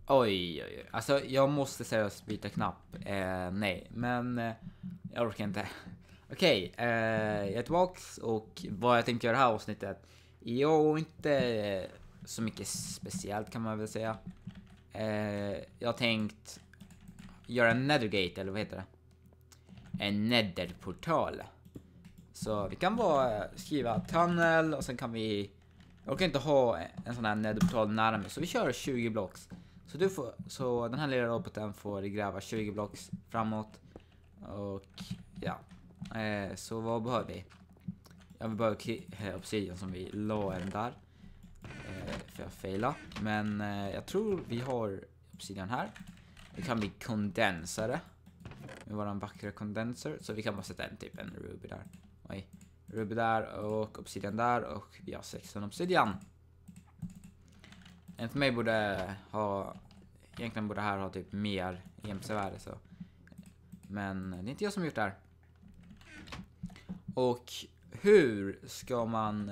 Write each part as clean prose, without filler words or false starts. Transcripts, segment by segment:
Oj, oj, oj. Alltså, jag måste seriöst byta knapp. Nej, men jag orkar inte. Okej, jag är tillbaks och vad jag tänkte göra det här avsnittet. Jo, inte så mycket speciellt kan man väl säga. Jag har tänkt göra en nethergate, eller vad heter det? En netherportal. Så vi kan bara skriva tunnel och sen kan vi... Jag kan inte ha en sån här netherportal nära mig, så vi kör 20 blocks. Så den här lilla roboten får gräva 20 blocks framåt. Och ja. Så vad behöver vi? Jag vill bara obsidian som vi la den där. För jag faila. Men jag tror vi har obsidian här. Det kan bli kondensare. Med våran vackra kondenser. Så vi kan bara sätta en ruby där. Oj. Ruby där och obsidian där. Och vi har 16 obsidian. Enligt mig borde ha... Egentligen borde här ha typ mer EMC-värde så. Men det är inte jag som gjort det här. Och hur ska man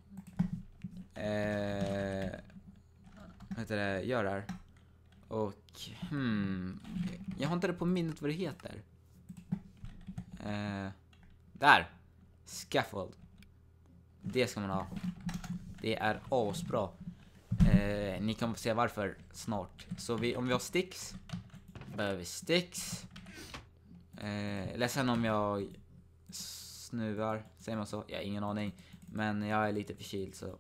göra det här? Och jag har inte det på minnet vad det heter. Där. Scaffold. Det ska man ha. Det är asbra. Ni kan få se varför snart. Så om vi har sticks, behöver vi sticks. Ledsen om jag snuvar, säger man så? Jag har ingen aning. Men jag är lite förkyld så.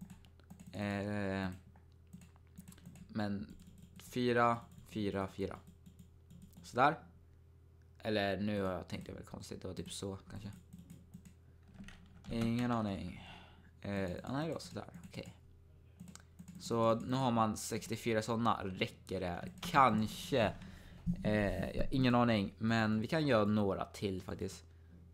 Men 4, 4, 4. Sådär. Eller nu har jag tänkt det väl konstigt. Det var typ så kanske. Ingen aning. Nej då, sådär. Okej. Så nu har man 64 sådana. Räcker det? Kanske. Jag har ingen aning. Men vi kan göra några till faktiskt.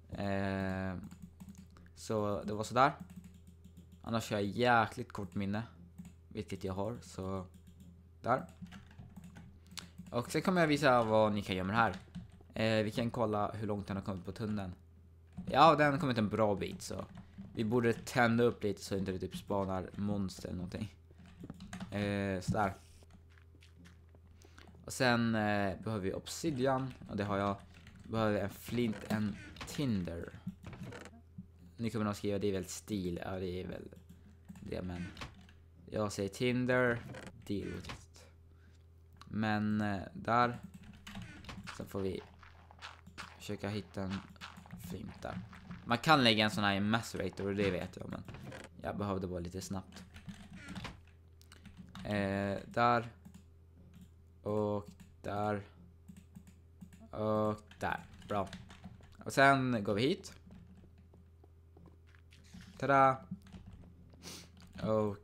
Så det var sådär. Annars har jag jäkligt kort minne. Vilket jag har. Så där. Och sen kommer jag visa vad ni kan göra med det här. Vi kan kolla hur långt den har kommit på tunneln. Ja, den har kommit en bra bit så. Vi borde tända upp lite så inte det typ spanar monster eller någonting. Sådär. Och sen behöver vi obsidian. Och det har jag. Behöver en flint, en tinder. Ni kommer nog skriva det är väl stil. Ja, det är väl det, men jag säger tinder. Deal with it. Men där. Så får vi försöka hitta en flint där. Man kan lägga en sån här i macerator, det vet jag, men jag behövde bara lite snabbt. Där. Och där. Och där. Bra. Och sen går vi hit. Tada. Och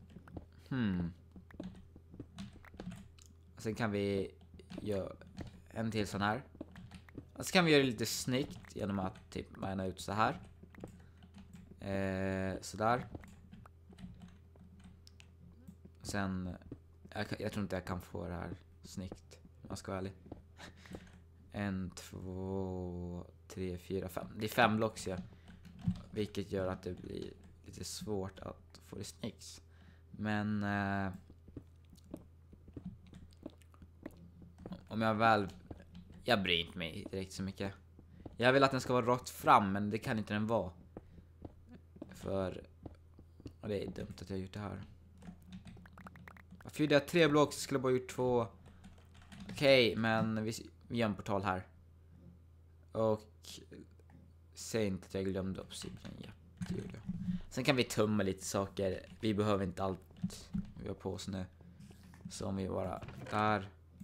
sen kan vi göra en till sån här. Och så kan vi göra det lite snyggt genom att typ mana ut så här. Sådär. Sen jag tror inte jag kan få det här snyggt. Jag ska vara ärlig. 1, 2, 3, 4, 5. Det är 5 blocks ja. Vilket gör att det blir lite svårt att få det snyggt. Men om jag väl... Jag bryr inte mig direkt så mycket. Jag vill att den ska vara rakt fram, men det kan inte den vara. För... Och det är dumt att jag har gjort det här. Varför gjorde jag 3 block så skulle jag bara gjort 2. Okej, men vi gör en portal här. Och... Säg inte att jag glömde obsidian. Ja, det gjorde jag. Sen kan vi tumma lite saker. Vi behöver inte allt vi har på oss nu. Så om vi bara... Där...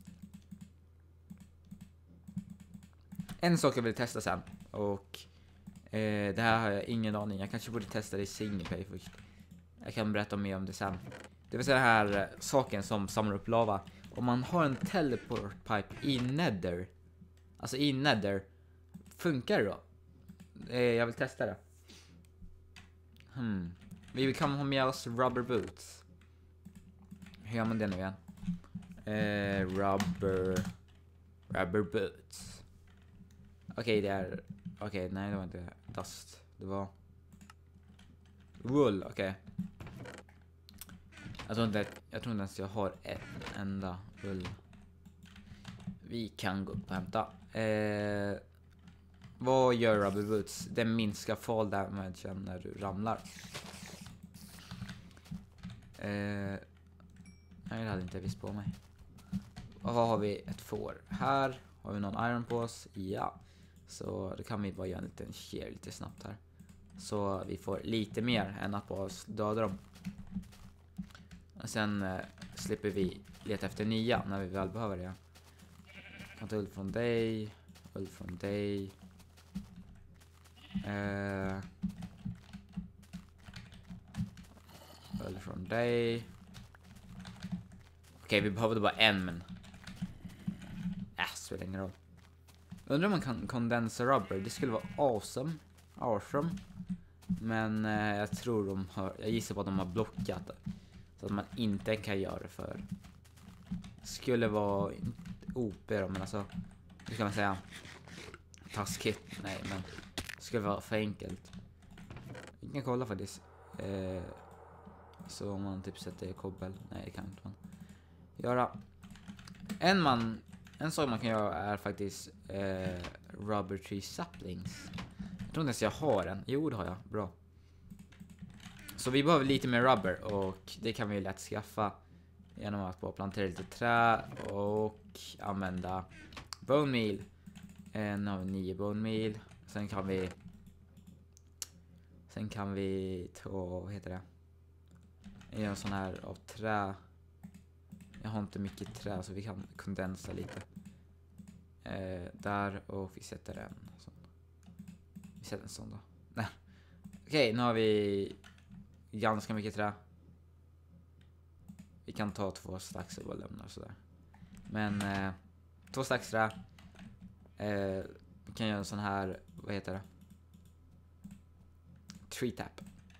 En sak jag vill testa sen. Och det här har jag ingen aning. Jag kanske borde testa det i single play först. Jag kan berätta mer om det sen. Det vill säga den här saken som samlar upp lava. Om man har en teleport pipe i nether. Alltså i nether. Funkar det då? Jag vill testa det. Vi kan ha med oss rubber boots. Hur gör man det nu igen? Rubber boots. Okej, det är... Okej, nej det var inte dust. Det var... Wool, okej. Jag tror inte ens jag har en enda ull. Vi kan gå upp och hämta. Vad gör rubber boots? Den minskar fall damage när du ramlar. Jag hade inte visst på mig. Och vad har vi? Ett får. Här har vi någon iron på oss. Ja. Så då kan vi bara göra en liten share lite snabbt här. Så vi får lite mer än att bara döda dem. Och sen slipper vi leta efter nya när vi väl behöver det. Kan ta ull från dig. Ull från dig. Ull från dig. Okej, vi behövde bara en, men spelar ingen roll. Undrar om man kan kondensa rubber. Det skulle vara awesome. Men jag tror jag gissar på att de har blockat det. Så att man inte kan göra det för. Skulle vara OP då, men alltså, hur ska man säga? Taskigt, nej, men det skulle vara för enkelt. Vi kan kolla faktiskt. Så om man typ sätter kobbel. Nej, det kan inte man göra. En sak man kan göra är faktiskt rubber tree saplings. Jag tror inte ens jag har en. Jo, det har jag. Bra. Så vi behöver lite mer rubber, och det kan vi lätt skaffa genom att bara plantera lite trä och använda bone meal. Nu har vi 9 bone meal. Sen kan vi ta, vad heter det? Göra en sån här av trä. Jag har inte mycket trä, så vi kan kondensa lite. Där, och vi sätter en sån. Vi sätter en sån då. Nej. Okej, nu har vi ganska mycket trä. Vi kan ta 2 stacks och bara lämna sådär. Men 2 stacks trä. Vi kan göra en sån här, vad heter det? Tree tap.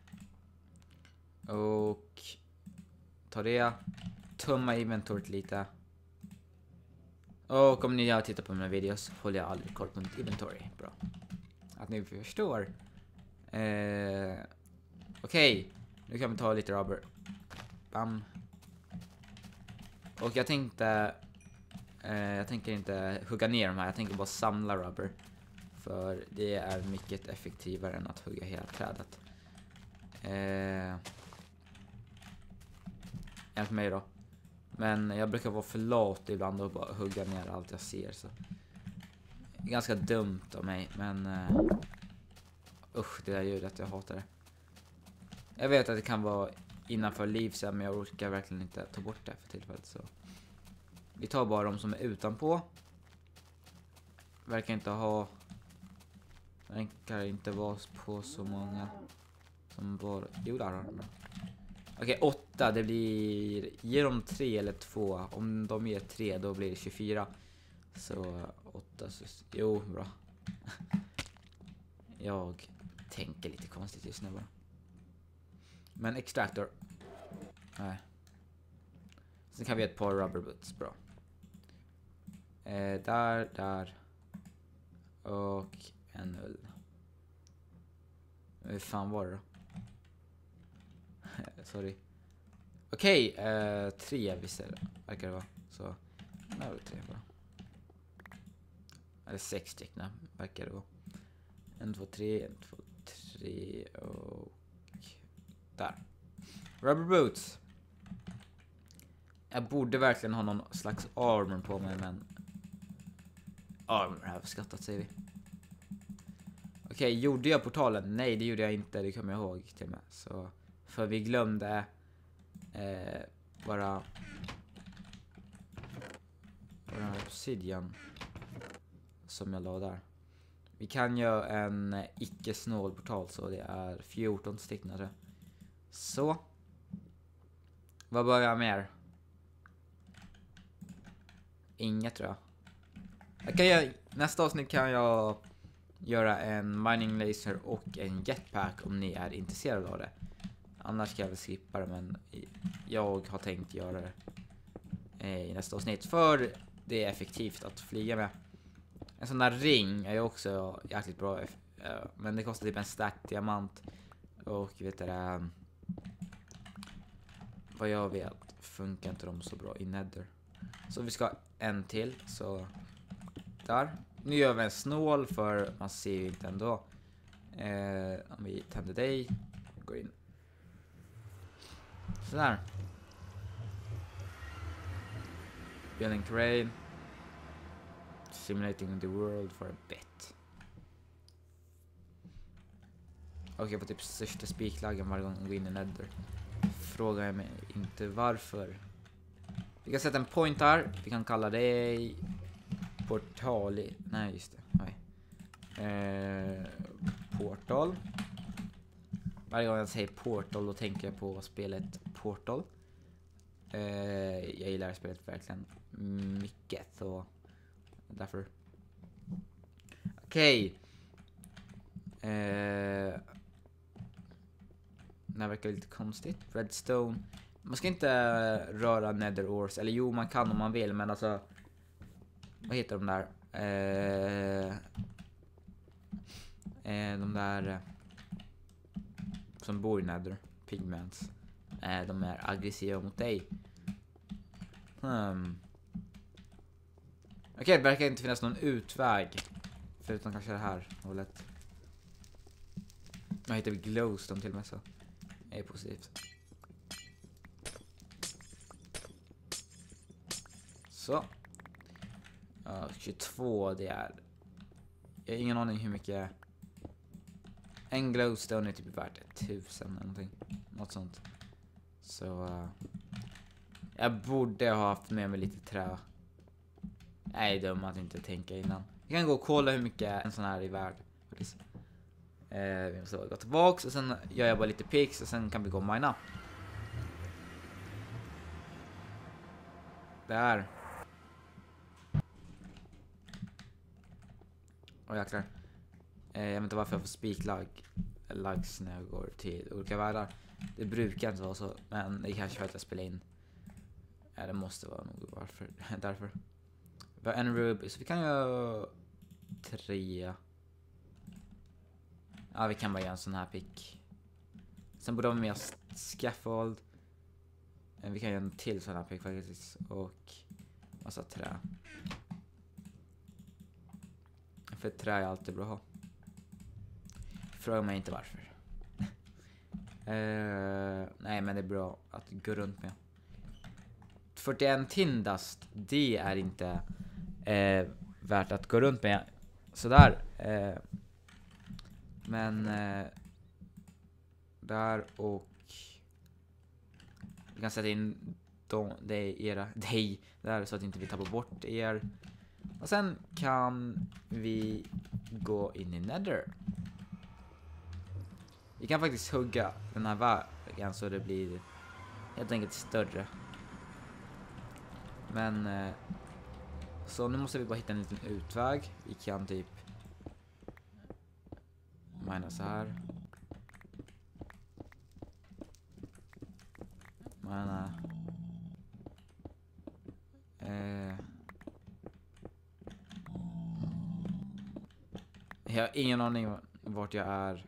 Och ta det. Tömma inventoriet lite. Och om ni har tittat på mina videos håller jag aldrig koll på mitt inventory. Bra. Att ni förstår. Okej. Nu kan vi ta lite rubber. Bam. Och jag tänker inte hugga ner de här. Jag tänker bara samla rubber. För det är mycket effektivare än att hugga hela trädet. Enligt mig då. Men jag brukar vara för lat ibland och bara hugga ner allt jag ser. Så. Det är ganska dumt av mig. Men usch, det där ljudet, jag hatar det. Jag vet att det kan vara innanför liv sen, men jag orkar verkligen inte ta bort det för tillfället. Så vi tar bara de som är utanpå. Verkar inte vara på så många som bara. Jo, där har de. Okej, 8. Det blir. Ger de 3 eller 2. Om de ger 3, då blir det 24. Så 8. Jo, bra. Jag tänker lite konstigt just nu bara. Men extractor. Nej. Sen kan vi ha ett par rubber boots. Bra. Där. Och en ull. Hur fan var det då? Sorry. Okej, 3 visst är det. Verkar det vara. Så, nu har vi 3 bara. Eller 6 stycken verkar det vara. 1, 2, 3, 1, 2, 3 och där. Rubber boots. Jag borde verkligen ha någon slags armor på mig, men armor har överskattat, säger vi. Okej, gjorde jag portalen? Nej, det gjorde jag inte. Det kommer jag ihåg till och med. Så, för vi glömde bara obsidian som jag la där. Vi kan göra en icke-snål portal, så det är 14 stycken. Så. Vad börjar jag mer? Inget, tror jag. Nästa avsnitt kan jag göra en mining laser och en jetpack om ni är intresserade av det. Annars kan jag väl skippa det, men jag har tänkt göra det i nästa avsnitt. För det är effektivt att flyga med. En sån där ring är ju också jäkligt bra. Men det kostar typ en stack diamant. Och vet du det, vad jag vet funkar inte de så bra i Nether. Så vi ska ha en till. Så där. Nu gör vi en snål för man ser ju inte ändå. Om vi tänder dig. Går in. Sådär. Building terrain. Simulating the world for a bit. Okej, på typ största spiklagen varje gång vi går in i Nether. Frågar jag mig inte varför. Vi kan sätta en point här. Vi kan kalla det portal. Nej, just det. Nej. Portal. Varje gång jag säger portal då tänker jag på spelet Portal. Jag gillar spelet verkligen mycket så därför. Okej. Det här verkar lite konstigt. Redstone. Man ska inte röra Nether ores. Eller jo, man kan om man vill. Men alltså, vad heter de där? De där som bor i Nether. Pigments. De är aggressiva mot dig. Okej, det verkar inte finnas någon utväg. Förutom kanske det här hållet. Jag heter glowstone till och med så. Det är positivt. Så. 22 det är. Jag har ingen aning hur mycket. En glowstone är typ värt 1000 eller någonting. Något sånt. Så jag borde ha haft med mig lite trä. Nej, dum att inte tänka innan. Jag kan gå och kolla hur mycket en sån här är värd. Vi måste gå tillbaks och sen gör jag bara lite pix och sen kan vi gå och mina. Där. Åh jäklar. Jag vet inte varför jag får lags när jag går till olika världar. Det brukar inte vara så, men det är kanske för att jag spelar in. Ja, det måste vara nog varför. Därför. Vi har en ruby, så vi kan göra 3. Ja, vi kan bara göra en sån här pick. Sen borde vi ha med scaffold. Vi kan göra en till sån här pick faktiskt. Och massa trä. För trä är alltid bra att ha. Fråga mig inte varför. Nej, men det är bra att gå runt med. 41 tindast, det är inte värt att gå runt med. Sådär. Men där och vi kan sätta in dig där så att inte vi tappar bort er. Och sen kan vi gå in i Nether. Vi kan faktiskt hugga den här vägen så det blir helt enkelt större. Men så nu måste vi bara hitta en liten utväg. Vi kan typ mina så här. Mina jag har ingen aning vart jag är.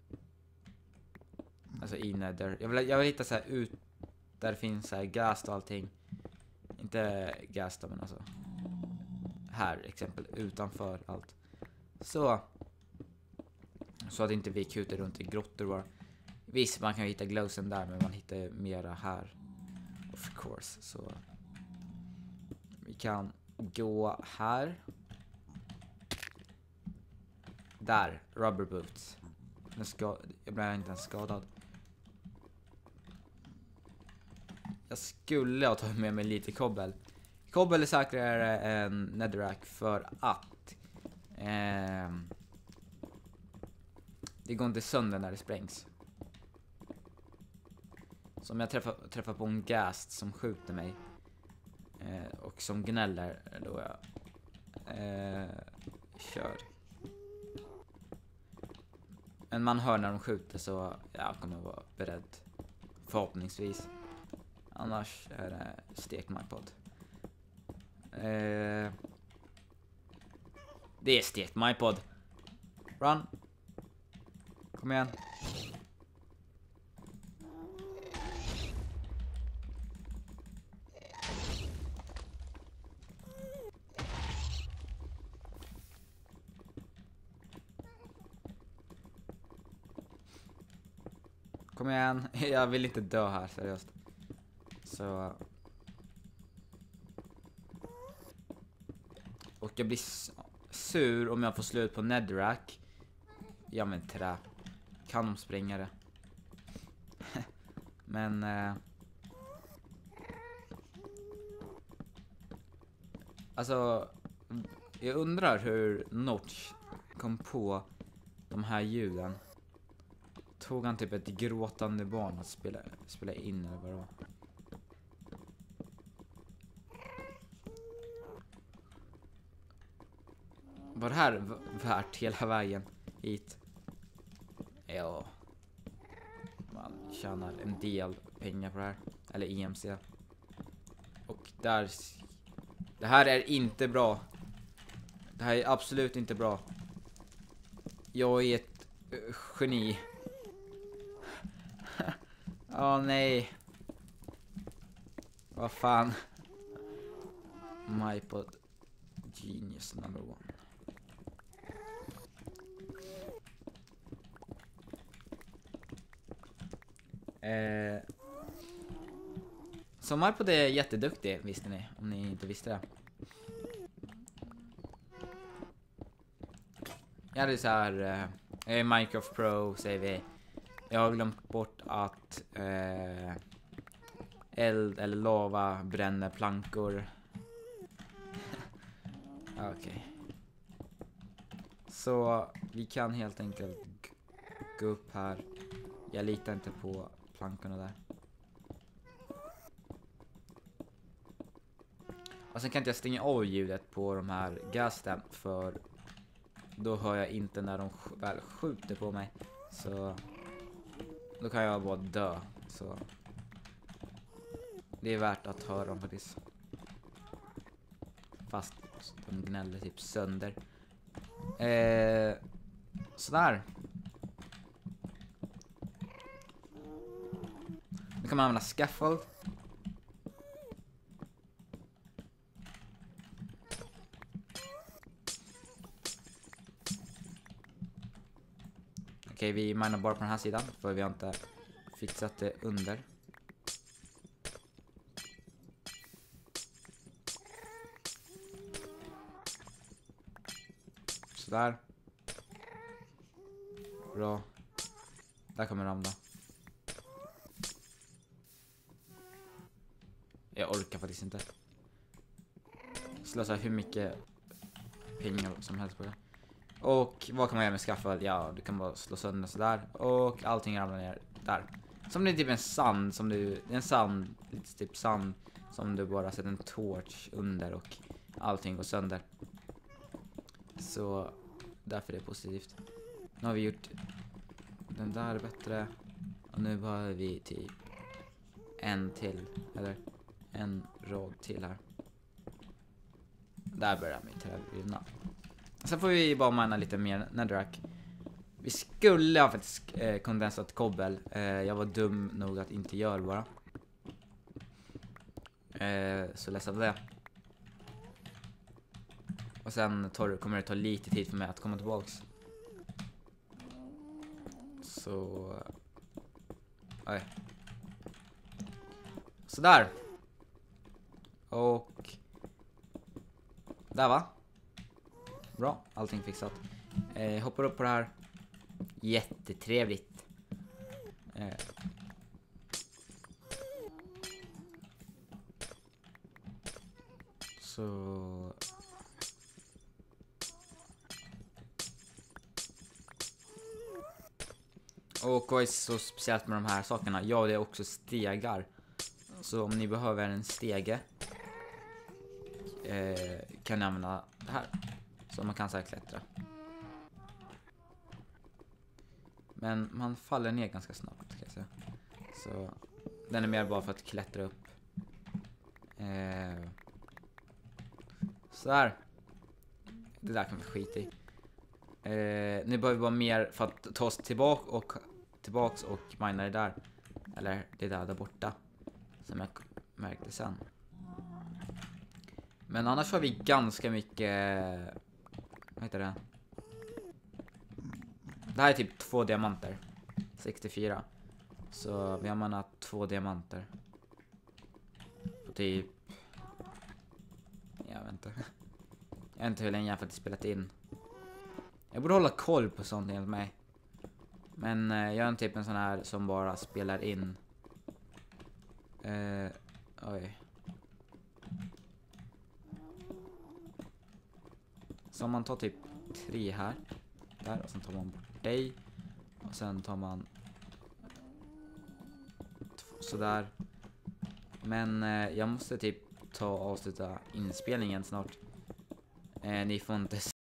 Alltså i Nether. Jag vill hitta så här ut där det finns så här gas och allting. Inte gas då, men alltså här exempel utanför allt. Så att inte vi kutar runt i grottor bara. Visst, man kan ju hitta glowsen där, men man hittar mera här. Of course. Så vi kan gå här. Där, rubber boots. Jag blir inte ens skadad. Jag skulle ha tagit med mig lite kobbel. Kobbel är säkrare än netherrack för att det går inte sönder när det sprängs. Så om jag träffar på en ghast som skjuter mig och som gnäller, då jag kör. Men man hör när de skjuter, så jag kommer vara beredd. Förhoppningsvis. Annars är det stekt my pod. Det är stekt my pod. Run. Kom igen. Kom igen. Jag vill inte dö här, seriöst. Så. Och jag blir sur om jag får slut på netherrack. Ja men trä. Kan de spränga det? Men alltså jag undrar hur Notch kom på de här ljuden. Tog han typ ett gråtande barn att spela in eller vad det var? Var det här värt hela vägen hit? Ja. Man tjänar en del pengar på det här. Eller EMC. Och där. Det här är inte bra. Det här är absolut inte bra. Jag är ett geni. Åh nej. Vad fan. MyPod Genius number 1. Så MyPod är jätteduktig, visste ni, om ni inte visste det. Jag hade så här Minecraft Pro säger vi. Jag har glömt bort att eld eller lava bränner plankor. Okej. Så vi kan helt enkelt gå upp här. Jag litar inte på plankorna där. Och sen kan inte jag stänga av ljudet på de här gasen, för då hör jag inte när de väl skjuter på mig. Så då kan jag bara dö. Så det är värt att höra dem faktiskt. Fast de gnäller typ sönder. Sådär. Nu kan man använda scaffold. Okej, vi minar bara på den här sidan, för vi har inte fixat det under. Sådär. Bra. Där kommer ramla. Jag orkar faktiskt inte slösa hur mycket pengar som helst på det. Och vad kan man göra med scaffold? Ja, du kan bara slå sönder sådär. Och allting ramlar ner där. Som det är typ en sand som du... En sand, lite typ sand som du bara sätter en torch under och allting går sönder. Så därför är det positivt. Nu har vi gjort den där bättre. Och nu behöver vi typ en till. Eller en rad till här. Där börjar mitt träd brinna. Sen får vi bara mana lite mer netherrack. Vi skulle ha faktiskt kondensat kobbel. Jag var dum nog att inte göra bara. Så ledsen det. Och sen kommer det ta lite tid för mig att komma tillbaks. Så... Oj. Sådär. Och... Där va? Bra, allting fixat. Hoppar upp på det här. Jättetrevligt. Så... Och vad är så speciellt med de här sakerna? Ja, det är också stegar. Så om ni behöver en stege kan ni använda det här. Så man kan så här klättra. Men man faller ner ganska snabbt kan jag säga. Så den är mer bara för att klättra upp. Så här. Det där kan vi skita i. Nu behöver vi bara mer för att ta oss tillbaks och mina det där. Eller det där borta. Som jag märkte sen. Men annars har vi ganska mycket... Vad heter det? Det här är typ 2 diamanter. 64. Så vi har manat 2 diamanter. På typ... Jag vet inte. Jag vet inte hur länge jag faktiskt spelat in. Jag borde hålla koll på sånt enligt mig. Men jag är en typ en sån här som bara spelar in. Oj. Så man tar typ 3 här. Där, och sen tar man bort dig. Och sen tar man... Sådär. Men jag måste typ ta och avsluta inspelningen snart. Ni får inte